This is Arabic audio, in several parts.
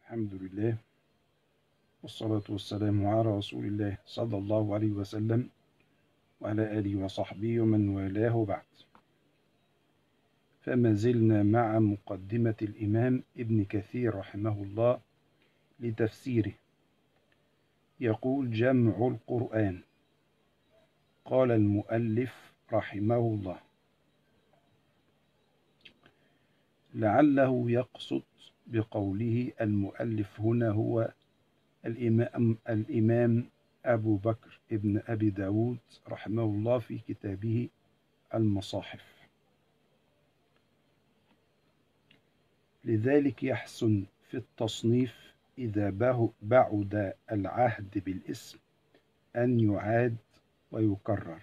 الحمد لله، والصلاة والسلام على رسول الله صلى الله عليه وسلم وعلى آله وصحبه ومن والاه بعد. فما زلنا مع مقدمة الإمام ابن كثير رحمه الله لتفسيره. يقول: جمع القرآن. قال المؤلف رحمه الله: لعله يقصد بقوله المؤلف هنا هو الإمام أبو بكر ابن أبي داود رحمه الله في كتابه المصاحف. لذلك يحسن في التصنيف إذا بعد العهد بالاسم أن يعاد ويكرر.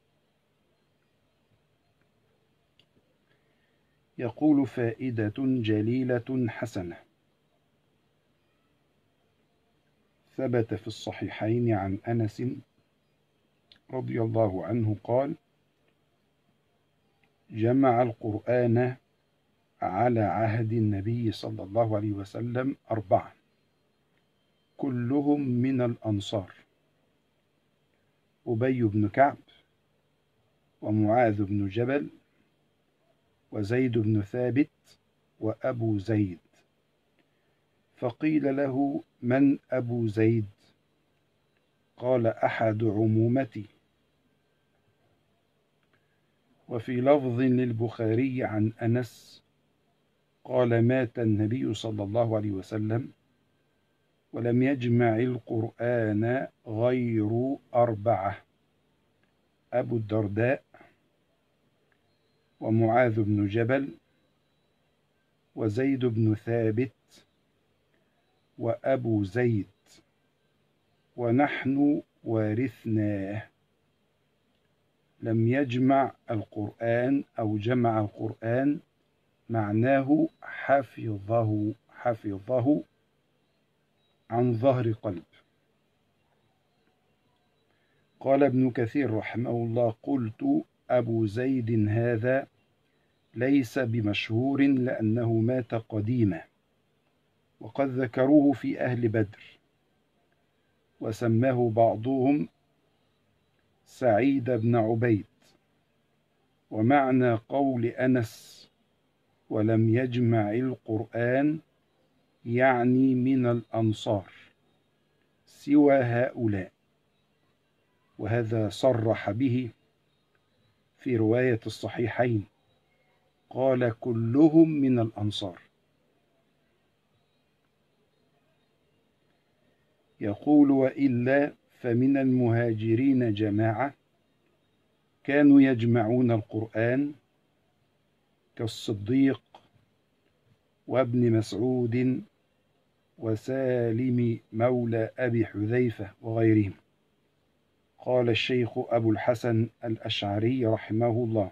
يقول: فائدة جليلة حسنة. ثبت في الصحيحين عن أنس رضي الله عنه قال: جمع القرآن على عهد النبي صلى الله عليه وسلم 4 كلهم من الأنصار: أبي بن كعب، ومعاذ بن جبل، وزيد بن ثابت، وأبو زيد. فقيل له: من أبو زيد؟ قال: أحد عمومتي. وفي لفظ للبخاري عن أنس قال: مات النبي صلى الله عليه وسلم ولم يجمع القرآن غير 4: أبو الدرداء، ومعاذ بن جبل، وزيد بن ثابت، وأبو زيد، ونحن وارثناه. لم يجمع القرآن أو جمع القرآن معناه حفظه عن ظهر قلب. قال ابن كثير رحمه الله: قلت: أبو زيد هذا ليس بمشهور لأنه مات قديما، وقد ذكروه في أهل بدر، وسماه بعضهم سعيد بن عبيد. ومعنى قول أنس ولم يجمع القرآن يعني من الأنصار سوى هؤلاء، وهذا صرح به في رواية الصحيحين، قال: كلهم من الأنصار. يقول: وإلا فمن المهاجرين جماعة كانوا يجمعون القرآن كالصديق وابن مسعود وسالم مولى أبي حذيفة وغيرهم. قال الشيخ أبو الحسن الأشعري رحمه الله: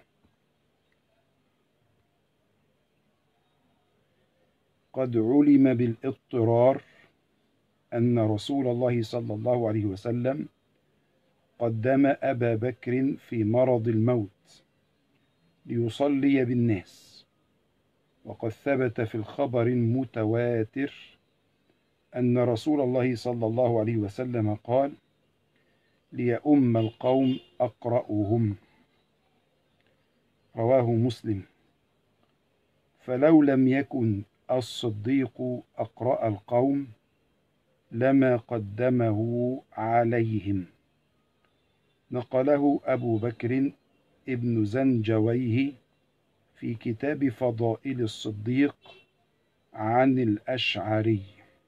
قد علم بالاضطرار أن رسول الله صلى الله عليه وسلم قدم أبا بكر في مرض الموت ليصلي بالناس، وقد ثبت في الخبر المتواتر أن رسول الله صلى الله عليه وسلم قال: ليؤم القوم أقرأهم. رواه مسلم. فلو لم يكن الصديق أقرأ القوم لما قدمه عليهم. نقله أبو بكر ابن زنجويه في كتاب فضائل الصديق عن الأشعري.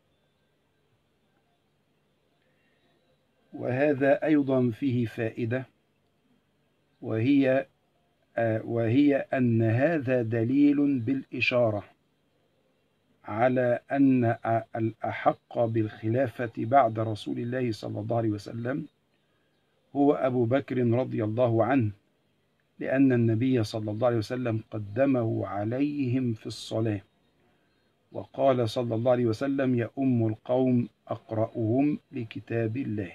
وهذا أيضا فيه فائدة، وهي أن هذا دليل بالإشارة على أن الأحق بالخلافة بعد رسول الله صلى الله عليه وسلم هو أبو بكر رضي الله عنه، لأن النبي صلى الله عليه وسلم قدمه عليهم في الصلاة، وقال صلى الله عليه وسلم: يؤم القوم أقرأهم لكتاب الله.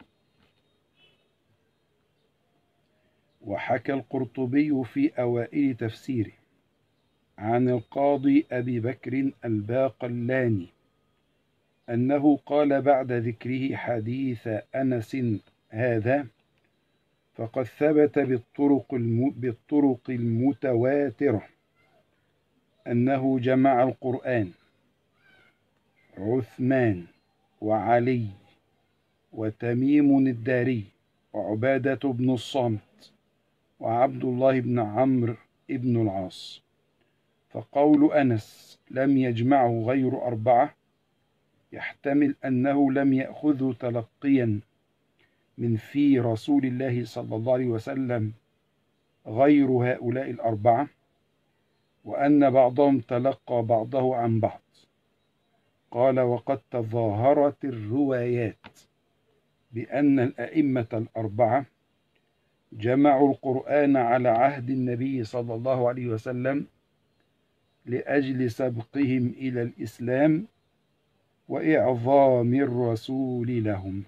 وحكى القرطبي في أوائل تفسيره عن القاضي أبي بكر الباقلاني أنه قال بعد ذكره حديث أنس هذا: فقد ثبت بالطرق المتواترة أنه جمع القرآن عثمان وعلي وتميم الداري وعبادة بن الصامت وعبد الله بن عمرو بن العاص. فقول أنس لم يجمعه غير أربعة يحتمل أنه لم يأخذه تلقيا من في رسول الله صلى الله عليه وسلم غير هؤلاء الأربعة، وأن بعضهم تلقى بعضه عن بعض. قال: وقد تظاهرت الروايات بأن الأئمة الأربعة جمعوا القرآن على عهد النبي صلى الله عليه وسلم لأجل سبقهم إلى الإسلام وإعظام الرسول لهم.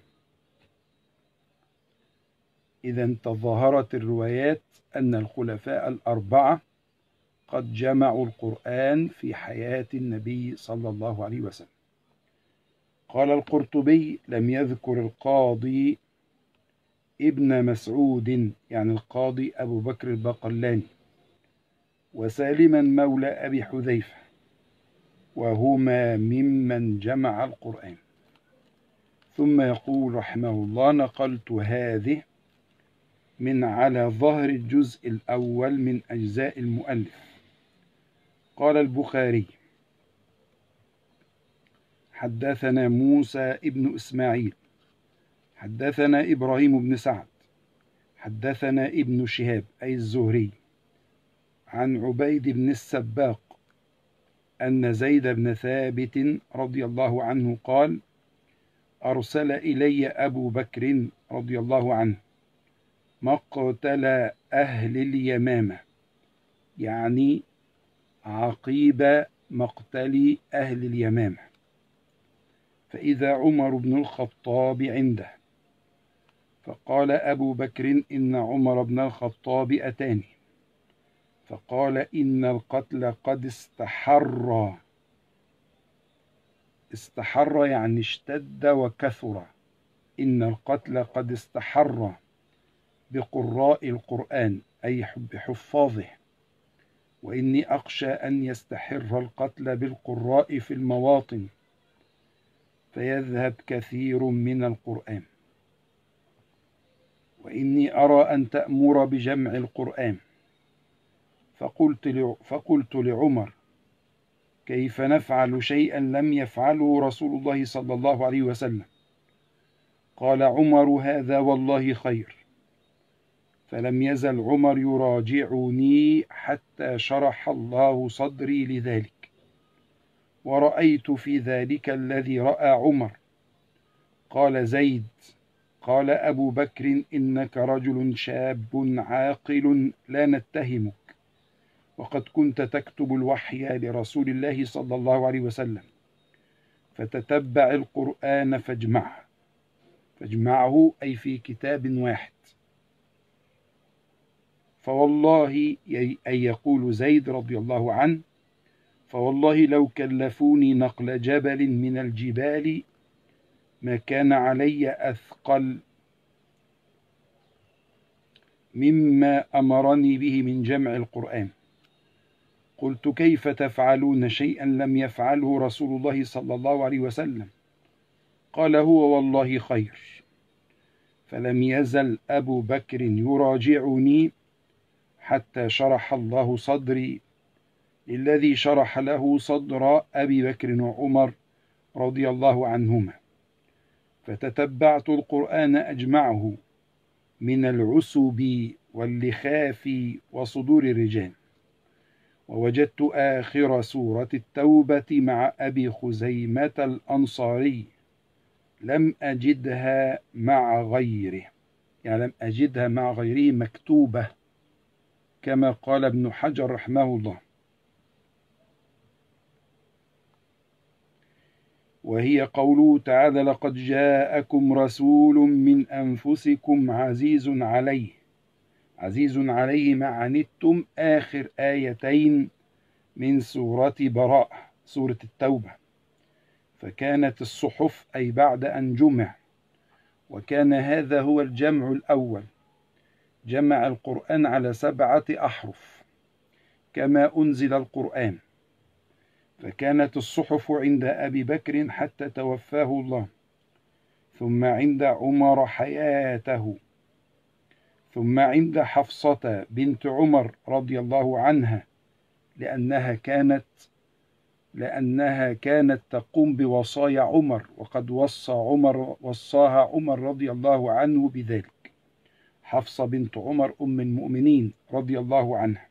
إذن تظاهرت الروايات أن الخلفاء الأربعة قد جمعوا القرآن في حياة النبي صلى الله عليه وسلم. قال القرطبي: لم يذكر القاضي ابن مسعود، يعني القاضي أبو بكر الباقلاني، وسالما مولى أبي حذيفة، وهما ممن جمع القرآن. ثم يقول رحمه الله: نقلت هذه من على ظهر الجزء الأول من أجزاء المؤلف. قال البخاري: حدثنا موسى ابن إسماعيل حدثنا إبراهيم بن سعد حدثنا ابن شهاب أي الزهري عن عبيد بن السباق أن زيد بن ثابت رضي الله عنه قال: أرسل إلي أبو بكر رضي الله عنه مقتل أهل اليمامة، يعني عقيب مقتل أهل اليمامة، فإذا عمر بن الخطاب عنده، فقال أبو بكر: إن عمر بن الخطاب أتاني فقال: إن القتل قد استحر يعني اشتد وكثر. إن القتل قد استحر بقراء القرآن أي بحفاظه، وإني أخشى أن يستحر القتل بالقراء في المواطن فيذهب كثير من القرآن، وإني أرى أن تأمر بجمع القرآن. فقلت لعمر: كيف نفعل شيئا لم يفعله رسول الله صلى الله عليه وسلم؟ قال عمر: هذا والله خير. فلم يزل عمر يراجعني حتى شرح الله صدري لذلك، ورأيت في ذلك الذي رأى عمر. قال زيد: قال أبو بكر: إنك رجل شاب عاقل لا نتهمك، وقد كنت تكتب الوحي لرسول الله صلى الله عليه وسلم، فتتبع القرآن فاجمعه أي في كتاب واحد. فوالله، أي يقول زيد رضي الله عنه: فوالله لو كلفوني نقل جبل من الجبال ما كان علي أثقل مما أمرني به من جمع القرآن. قلت: كيف تفعلون شيئا لم يفعله رسول الله صلى الله عليه وسلم؟ قال: هو والله خير. فلم يزل أبو بكر يراجعني حتى شرح الله صدري للذي شرح له صدر أبي بكر وعمر رضي الله عنهما، فتتبعت القرآن أجمعه من العسب واللخاف وصدور الرجال، ووجدت آخر سورة التوبة مع أبي خزيمة الأنصاري لم أجدها مع غيره، يعني لم أجدها مع غيره مكتوبة، كما قال ابن حجر رحمه الله. وهي قوله تعالى: لقد جاءكم رسول من أنفسكم عزيز عليه ما عنتم، آخر آيتين من سورة براءة، سورة التوبة. فكانت الصحف أي بعد أن جمع، وكان هذا هو الجمع الأول. جمع القرآن على 7 أحرف كما أنزل القرآن، فكانت الصحف عند أبي بكر حتى توفاه الله، ثم عند عمر حياته، ثم عند حفصة بنت عمر رضي الله عنها، لأنها كانت تقوم بوصايا عمر، وقد وصاها عمر رضي الله عنه بذلك. حفصة بنت عمر أم المؤمنين رضي الله عنها.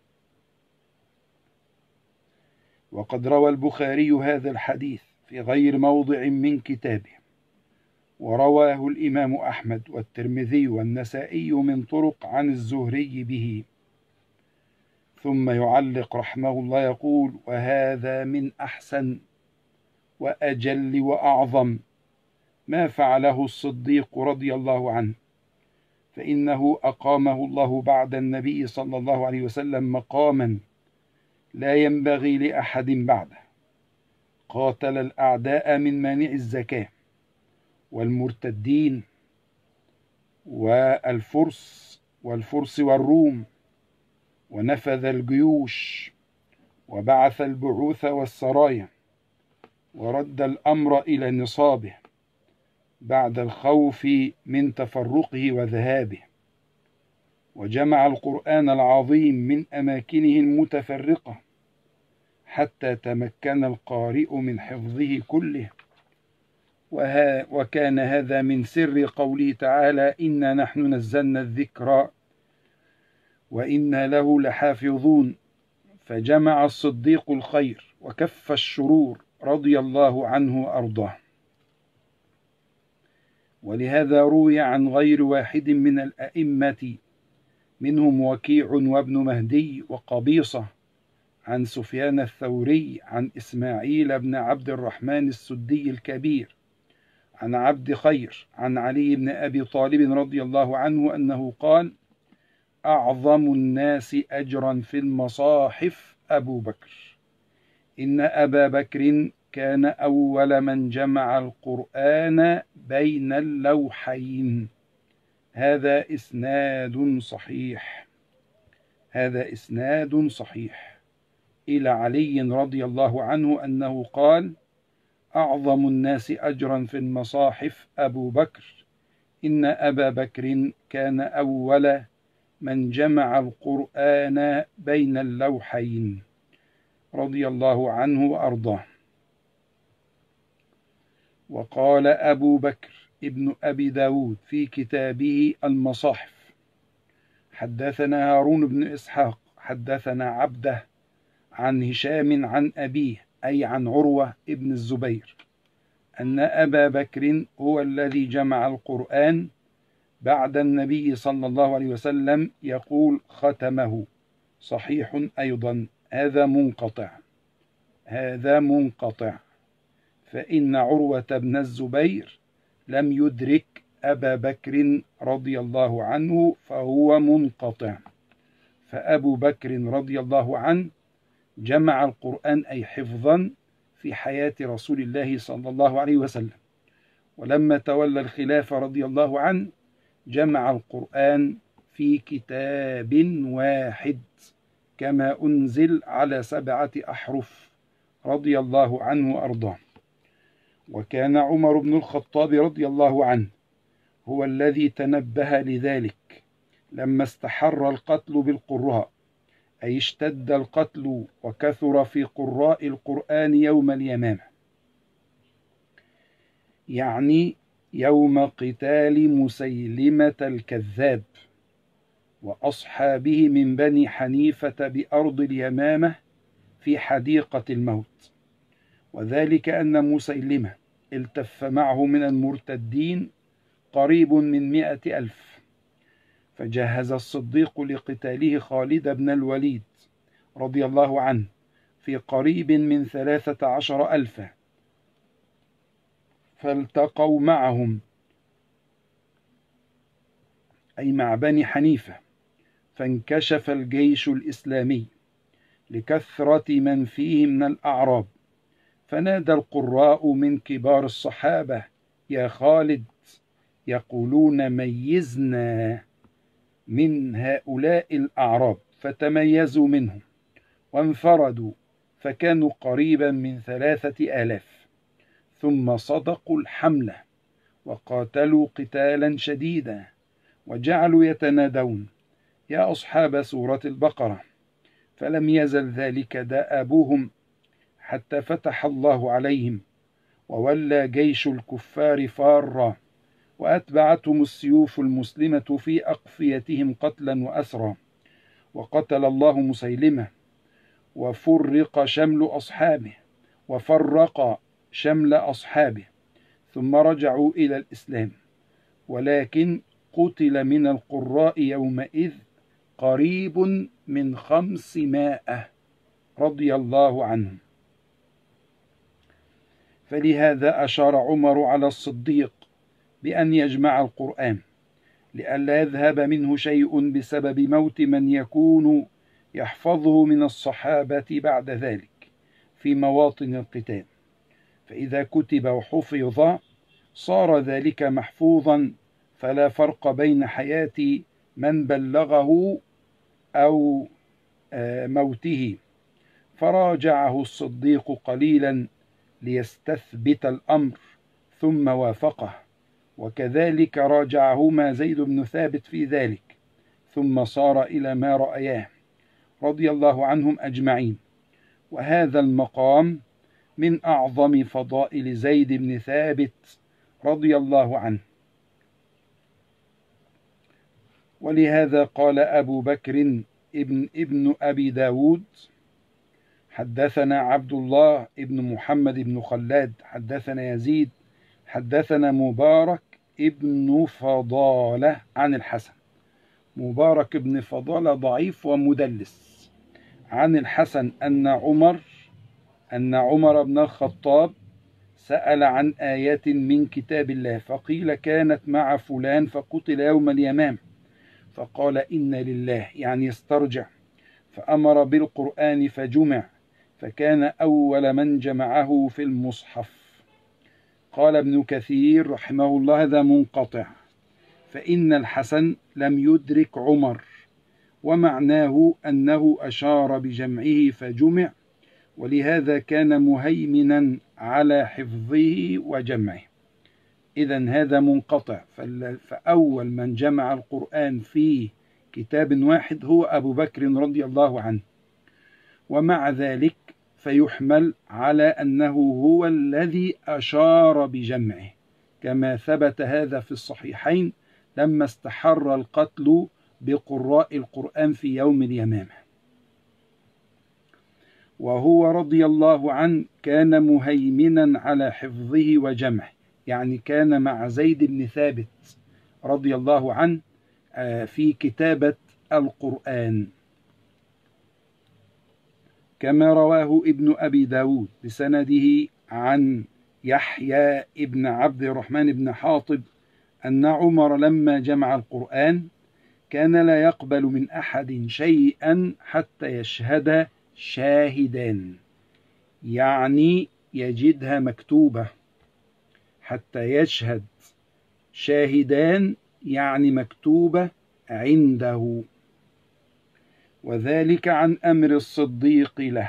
وقد روى البخاري هذا الحديث في غير موضع من كتابه، ورواه الإمام أحمد والترمذي والنسائي من طرق عن الزهري به. ثم يعلق رحمه الله يقول: وهذا من أحسن وأجل وأعظم ما فعله الصديق رضي الله عنه، فإنه أقامه الله بعد النبي صلى الله عليه وسلم مقاما لا ينبغي لأحد بعده. قاتل الأعداء من مانع الزكاة والمرتدين والفرس والروم، ونفذ الجيوش، وبعث البعوث والسرايا، ورد الأمر إلى نصابه بعد الخوف من تفرقه وذهابه، وجمع القرآن العظيم من أماكنه المتفرقة حتى تمكن القارئ من حفظه كله. وكان هذا من سر قوله تعالى: إنا نحن نزلنا الذكر وإنا له لحافظون. فجمع الصديق الخير وكف الشرور رضي الله عنه وأرضاه. ولهذا روي عن غير واحد من الأئمة، منهم وكيع وابن مهدي وقبيصة، عن سفيان الثوري، عن إسماعيل بن عبد الرحمن السدي الكبير، عن عبد خير، عن علي بن أبي طالب رضي الله عنه أنه قال: أعظم الناس أجرا في المصاحف أبو بكر، إن أبا بكر كان أول من جمع القرآن بين اللوحين. هذا إسناد صحيح إلى علي رضي الله عنه أنه قال: أعظم الناس أجرا في المصاحف أبو بكر، إن أبا بكر كان أول من جمع القرآن بين اللوحين رضي الله عنه وأرضاه. وقال أبو بكر ابن أبي داود في كتابه المصاحف: حدثنا هارون بن إسحاق حدثنا عبده عن هشام عن أبيه، أي عن عروة ابن الزبير، أن أبا بكر هو الذي جمع القرآن بعد النبي صلى الله عليه وسلم، يقول: ختمه. صحيح أيضا، هذا منقطع، فإن عروة بن الزبير لم يدرك أبا بكر رضي الله عنه، فهو منقطع. فأبو بكر رضي الله عنه جمع القرآن أي حفظا في حياة رسول الله صلى الله عليه وسلم، ولما تولى الخلافة رضي الله عنه جمع القرآن في كتاب واحد كما أنزل على 7 أحرف رضي الله عنه وأرضاه. وكان عمر بن الخطاب رضي الله عنه هو الذي تنبه لذلك لما استحر القتل بالقراء، أي اشتد القتل وكثر في قراء القرآن يوم اليمامة، يعني يوم قتال مسيلمة الكذاب وأصحابه من بني حنيفة بأرض اليمامة في حديقة الموت. وذلك أن مسيلمة التف معه من المرتدين قريب من 100,000، فجهز الصديق لقتاله خالد بن الوليد رضي الله عنه في قريب من 13,000، فالتقوا معهم، أي مع بني حنيفة، فانكشف الجيش الإسلامي لكثرة من فيه من الأعراب، فنادى القراء من كبار الصحابة: يا خالد، يقولون ميزنا من هؤلاء الأعراب، فتميزوا منهم وانفردوا، فكانوا قريبا من 3000، ثم صدقوا الحملة وقاتلوا قتالا شديدا، وجعلوا يتنادون: يا أصحاب سورة البقرة، فلم يزل ذلك دأبهم حتى فتح الله عليهم، وولى جيش الكفار فارا، وأتبعتهم السيوف المسلمة في أقفيتهم قتلا وأسرا، وقتل الله مسيلمة، وفرق شمل أصحابه، ثم رجعوا إلى الإسلام. ولكن قتل من القراء يومئذ قريب من 500 رضي الله عنهم. فلهذا أشار عمر على الصديق بأن يجمع القرآن لئلا يذهب منه شيء بسبب موت من يكون يحفظه من الصحابة بعد ذلك في مواطن القتال، فإذا كتب وحفظ صار ذلك محفوظا، فلا فرق بين حياة من بلغه أو موته. فراجعه الصديق قليلا ليستثبت الأمر ثم وافقه، وكذلك راجعهما زيد بن ثابت في ذلك، ثم صار إلى ما رأياه رضي الله عنهم أجمعين. وهذا المقام من أعظم فضائل زيد بن ثابت رضي الله عنه. ولهذا قال أبو بكر ابن أبي داود: حدثنا عبد الله ابن محمد بن خلاد حدثنا يزيد حدثنا مبارك ابن فضالة عن الحسن. مبارك ابن فضالة ضعيف ومدلس. عن الحسن أن عمر بن الخطاب سأل عن آيات من كتاب الله، فقيل كانت مع فلان فقتل يوم اليمامة، فقال إن لله، يعني يسترجع، فأمر بالقرآن فجمع، فكان أول من جمعه في المصحف. قال ابن كثير رحمه الله: هذا منقطع، فإن الحسن لم يدرك عمر، ومعناه أنه أشار بجمعه فجمع، ولهذا كان مهيمنا على حفظه وجمعه. إذن هذا منقطع، فأول من جمع القرآن في كتاب واحد هو أبو بكر رضي الله عنه. ومع ذلك فيحمل على أنه هو الذي أشار بجمعه، كما ثبت هذا في الصحيحين لما استحر القتل بقراء القرآن في يوم اليمامة. وهو رضي الله عنه كان مهيمنا على حفظه وجمعه، يعني كان مع زيد بن ثابت رضي الله عنه في كتابة القرآن، كما رواه ابن أبي داود بسنده عن يحيى ابن عبد الرحمن بن حاطب أن عمر لما جمع القرآن كان لا يقبل من أحد شيئا حتى يشهد شاهدان، يعني يجدها مكتوبة، حتى يشهد شاهدان يعني مكتوبة عنده، وذلك عن أمر الصديق له،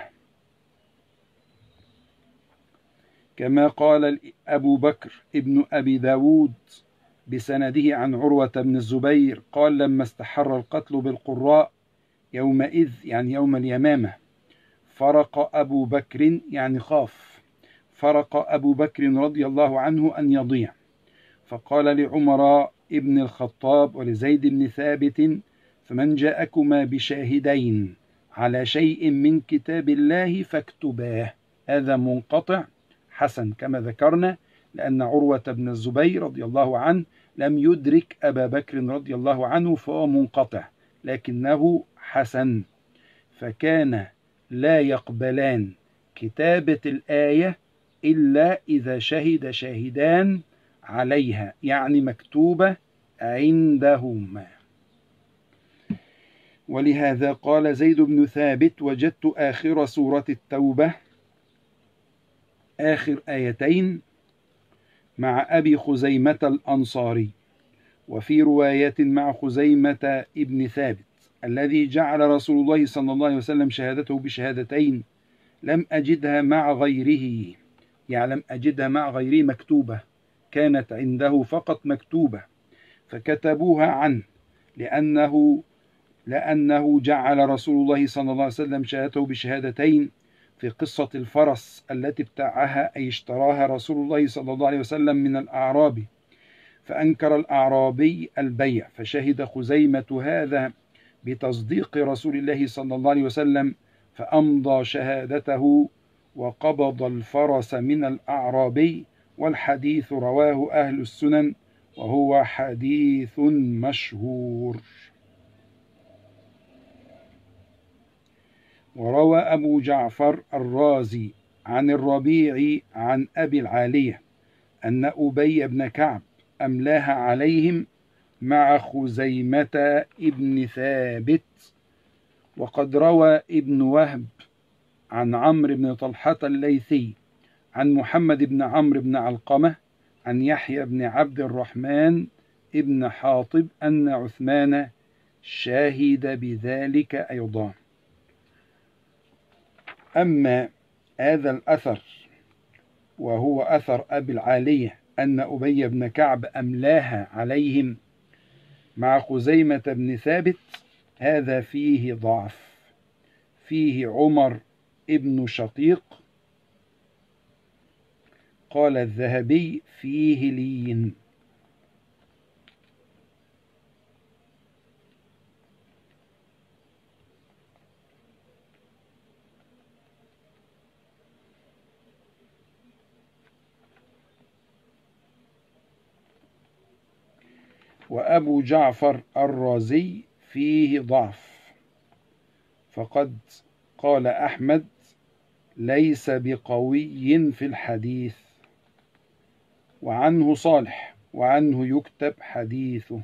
كما قال أبو بكر ابن أبي داود بسنده عن عروة بن الزبير قال: لما استحر القتل بالقراء يومئذ، يعني يوم اليمامة، فرق أبو بكر، يعني خاف، فرق أبو بكر رضي الله عنه أن يضيع، فقال لعمر ابن الخطاب ولزيد بن ثابت: فمن جاءكما بشاهدين على شيء من كتاب الله فاكتباه. هذا منقطع حسن كما ذكرنا، لأن عروة بن الزبير رضي الله عنه لم يدرك أبا بكر رضي الله عنه، فهو منقطع، لكنه حسن. فكان لا يقبلان كتابة الآية إلا إذا شهد شاهدان عليها، يعني مكتوبة عندهما. ولهذا قال زيد بن ثابت: وجدت آخر سورة التوبة آخر آيتين مع أبي خزيمة الأنصاري، وفي رواية مع خزيمة ابن ثابت الذي جعل رسول الله صلى الله عليه وسلم شهادته بشهادتين لم أجدها مع غيره، يعني لم أجدها مع غيره مكتوبة، كانت عنده فقط مكتوبة فكتبوها عنه لأنه جعل رسول الله صلى الله عليه وسلم شهادته بشهادتين في قصة الفرس التي ابتاعها أي اشتراها رسول الله صلى الله عليه وسلم من الأعرابي، فأنكر الأعرابي البيع، فشهد خزيمة هذا بتصديق رسول الله صلى الله عليه وسلم فأمضى شهادته وقبض الفرس من الأعرابي. والحديث رواه أهل السنن وهو حديث مشهور. وروى أبو جعفر الرازي عن الربيع عن أبي العالية أن أبي بن كعب أملاها عليهم مع خزيمة ابن ثابت. وقد روى ابن وهب عن عمرو بن طلحة الليثي عن محمد بن عمرو بن علقمة عن يحيى بن عبد الرحمن ابن حاطب أن عثمان شاهد بذلك أيضا. أما هذا الأثر وهو أثر أبي العالية أن أبي بن كعب أملاها عليهم مع خزيمة بن ثابت، هذا فيه ضعف، فيه عمر ابن شقيق، قال الذهبي فيه لين. وأبو جعفر الرازي فيه ضعف، فقد قال أحمد ليس بقوي في الحديث، وعنه صالح وعنه يكتب حديثه.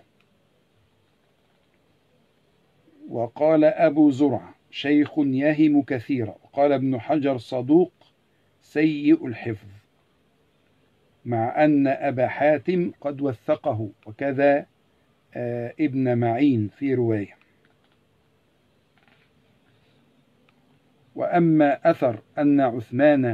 وقال أبو زرع شيخ يهم كثيرا، وقال ابن حجر صدوق سيء الحفظ، مع أن أبا حاتم قد وثقه، وكذا ابن معين في رواية. وأما أثر أن عثمان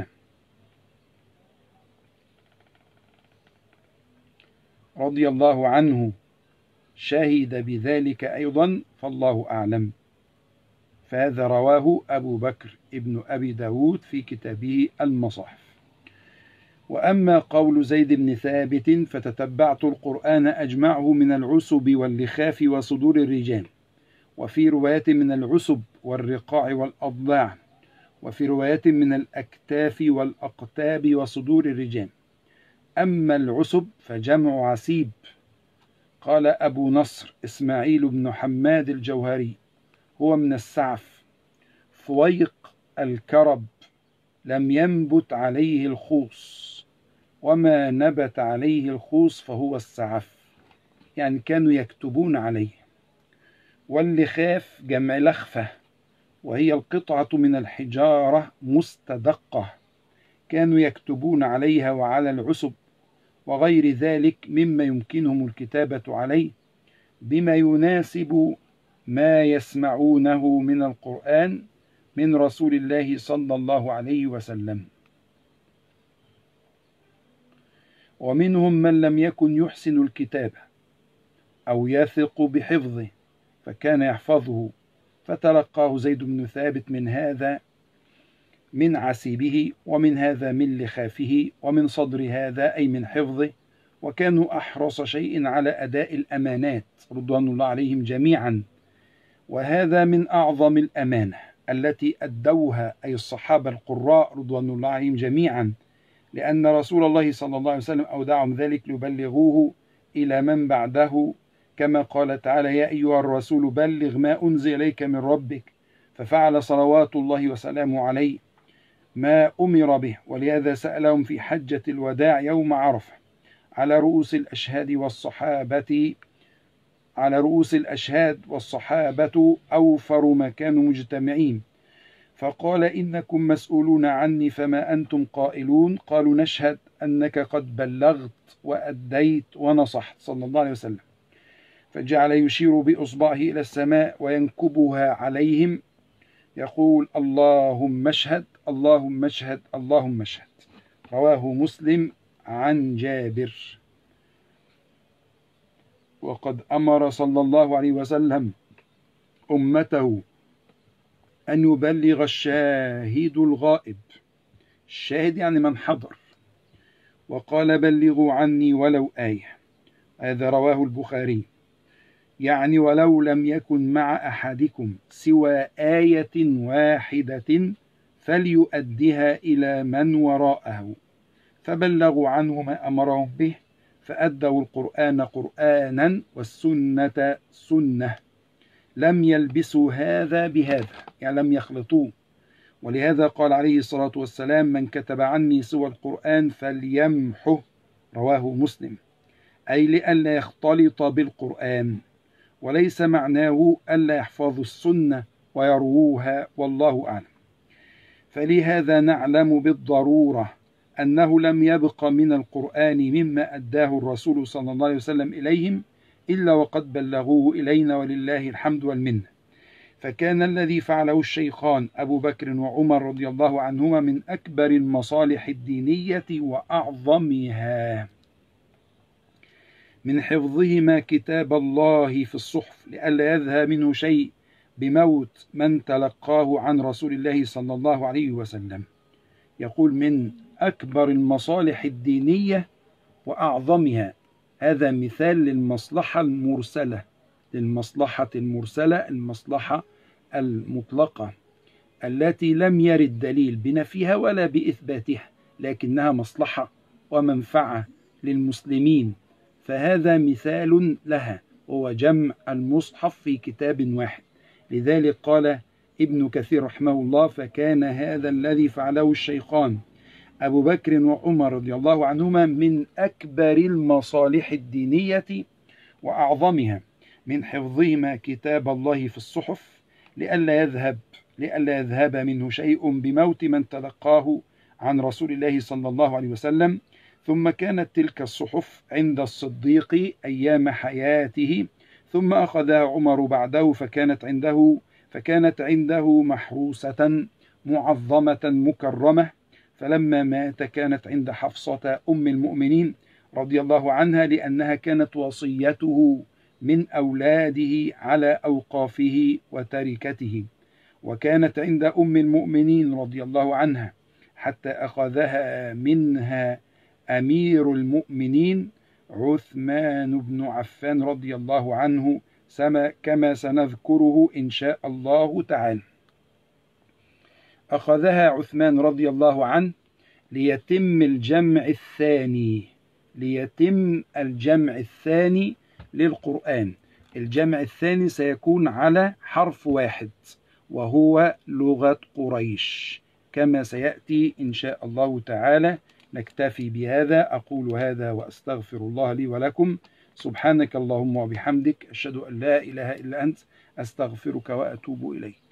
رضي الله عنه شهد بذلك أيضا فالله أعلم، فهذا رواه أبو بكر ابن أبي داود في كتابه المصاحف. وأما قول زيد بن ثابت فتتبعت القرآن أجمعه من العسب واللخاف وصدور الرجال، وفي رواية من العسب والرقاع والأضلاع، وفي رواية من الأكتاف والأقتاب وصدور الرجال. أما العسب فجمع عسيب. قال أبو نصر إسماعيل بن حماد الجوهري هو من السعف، فويق الكرب لم ينبت عليه الخوص، وما نبت عليه الخوص فهو السعف، يعني كانوا يكتبون عليه. واللخاف جمع لخفة، وهي القطعة من الحجارة مستدقة، كانوا يكتبون عليها وعلى العسب وغير ذلك مما يمكنهم الكتابة عليه بما يناسب ما يسمعونه من القرآن من رسول الله صلى الله عليه وسلم. ومنهم من لم يكن يحسن الكتابة أو يثق بحفظه فكان يحفظه، فتلقاه زيد بن ثابت من هذا من عسيبه، ومن هذا من لخافه، ومن صدر هذا أي من حفظه، وكانوا أحرص شيء على أداء الأمانات رضوان الله عليهم جميعا، وهذا من أعظم الأمانة التي أدوها أي الصحابة القراء رضوان الله عليهم جميعا، لأن رسول الله صلى الله عليه وسلم أودعهم ذلك ليبلغوه إلى من بعده، كما قال تعالى يا أيها الرسول بلغ ما أنزل إليك من ربك، ففعل صلوات الله وسلامه عليه ما أمر به. ولهذا سألهم في حجة الوداع يوم عرفة على رؤوس الأشهاد والصحابة أوفر ما كانوا مجتمعين، فقال إنكم مسؤولون عني فما أنتم قائلون؟ قالوا نشهد أنك قد بلغت وأديت ونصحت صلى الله عليه وسلم. فجعل يشير بإصبعه إلى السماء وينكبها عليهم يقول اللهم اشهد اللهم اشهد اللهم اشهد. رواه مسلم عن جابر. وقد أمر صلى الله عليه وسلم أمته أن يبلغ الشاهد الغائب. الشاهد يعني من حضر. وقال بلغوا عني ولو آية. هذا رواه البخاري. يعني ولو لم يكن مع أحدكم سوى آية واحدة فليؤدها إلى من وراءه. فبلغوا عنه ما أمرهم به، فأدوا القرآن قرآنا والسنة سنة، لم يلبسوا هذا بهذا، يعني لم يخلطوه. ولهذا قال عليه الصلاة والسلام من كتب عني سوى القرآن فليمحه. رواه مسلم. أي لئلا يختلط بالقرآن، وليس معناه ألا يحفظوا السنة ويرووها، والله أعلم. فلهذا نعلم بالضرورة أنه لم يبق من القرآن مما أداه الرسول صلى الله عليه وسلم إليهم إلا وقد بلغوه إلينا، ولله الحمد والمنة. فكان الذي فعله الشيخان أبو بكر وعمر رضي الله عنهما من أكبر المصالح الدينية وأعظمها، من حفظهما كتاب الله في الصحف لئلا يذهب منه شيء بموت من تلقاه عن رسول الله صلى الله عليه وسلم. يقول من أكبر المصالح الدينية وأعظمها. هذا مثال للمصلحة المرسلة، للمصلحة المرسلة، المصلحة المطلقة التي لم يرد دليل بنفيها ولا بإثباتها، لكنها مصلحة ومنفعة للمسلمين. فهذا مثال لها، هو جمع المصحف في كتاب واحد. لذلك قال ابن كثير رحمه الله فكان هذا الذي فعله الشيخان أبو بكر وعمر رضي الله عنهما من أكبر المصالح الدينية وأعظمها، من حفظهما كتاب الله في الصحف لئلا يذهب منه شيء بموت من تلقاه عن رسول الله صلى الله عليه وسلم. ثم كانت تلك الصحف عند الصديق أيام حياته، ثم أخذها عمر بعده فكانت عنده محروسة معظمة مكرمة. فلما مات كانت عند حفصة أم المؤمنين رضي الله عنها، لأنها كانت وصيته من أولاده على أوقافه وتركته. وكانت عند أم المؤمنين رضي الله عنها حتى أخذها منها أمير المؤمنين عثمان بن عفان رضي الله عنه، كما سنذكره إن شاء الله تعالى. أخذها عثمان رضي الله عنه ليتم الجمع الثاني للقرآن. الجمع الثاني سيكون على حرف واحد وهو لغة قريش، كما سيأتي إن شاء الله تعالى. نكتفي بهذا. أقول هذا وأستغفر الله لي ولكم. سبحانك اللهم وبحمدك، أشهد أن لا إله إلا أنت، أستغفرك وأتوب إليك.